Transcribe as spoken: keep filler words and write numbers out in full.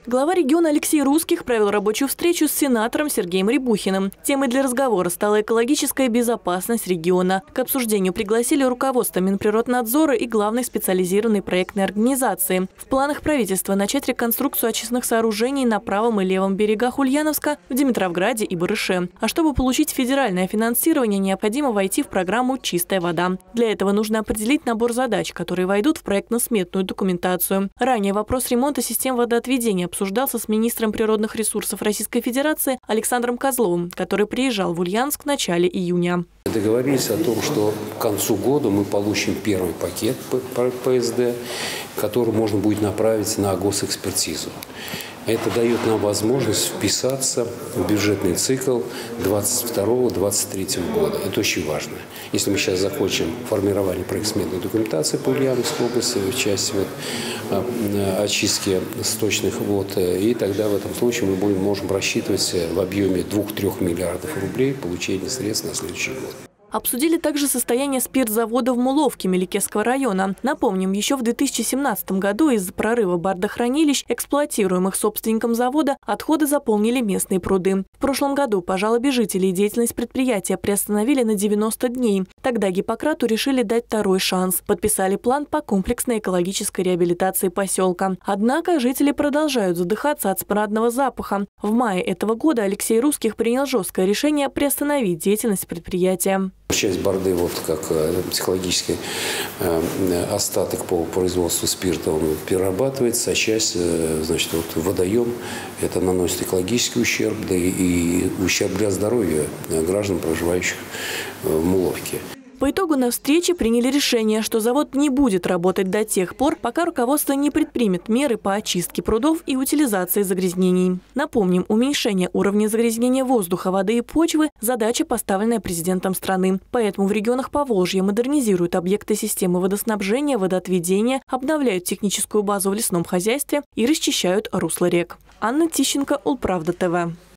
Глава региона Алексей Русских провел рабочую встречу с сенатором Сергеем Рябухиным. Темой для разговора стала экологическая безопасность региона. К обсуждению пригласили руководство Минприроднадзора и главной специализированной проектной организации. В планах правительства начать реконструкцию очистных сооружений на правом и левом берегах Ульяновска, в Димитровграде и Барыше. А чтобы получить федеральное финансирование, необходимо войти в программу «Чистая вода». Для этого нужно определить набор задач, которые войдут в проектно-сметную документацию. Ранее вопрос ремонта систем водоотведения обсуждался с министром природных ресурсов Российской Федерации Александром Козловым, который приезжал в Ульяновск в начале июня. Договорились о том, что к концу года мы получим первый пакет П С Д, который можно будет направить на госэкспертизу. Это дает нам возможность вписаться в бюджетный цикл двадцать второго — двадцать третьего года. Это очень важно. Если мы сейчас закончим формирование проектно-сметной документации по Ульяновской области в части вот, очистки сточных вод, и тогда в этом случае мы будем, можем рассчитывать в объеме двух-трёх миллиардов рублей получение средств на следующий год. Обсудили также состояние спиртзавода в Муловке Меликесского района. Напомним, еще в две тысячи семнадцатом году из-за прорыва бардохранилищ, эксплуатируемых собственником завода, отходы заполнили местные пруды. В прошлом году по жалобе жителей деятельность предприятия приостановили на девяносто дней. Тогда Гиппократу решили дать второй шанс. Подписали план по комплексной экологической реабилитации поселка. Однако жители продолжают задыхаться от смрадного запаха. В мае этого года Алексей Русских принял жесткое решение приостановить деятельность предприятия. Часть Борды, вот как психологический э, остаток по производству спирта, он перерабатывается, а часть, э, значит, вот водоем, это наносит экологический ущерб, да и, и ущерб для здоровья граждан, проживающих в Муловке. По итогу на встрече приняли решение, что завод не будет работать до тех пор, пока руководство не предпримет меры по очистке прудов и утилизации загрязнений. Напомним, уменьшение уровня загрязнения воздуха, воды и почвы – задача, поставленная президентом страны. Поэтому в регионах Поволжья модернизируют объекты системы водоснабжения, водоотведения, обновляют техническую базу в лесном хозяйстве и расчищают русла рек. Анна Тищенко, Улправда ТВ.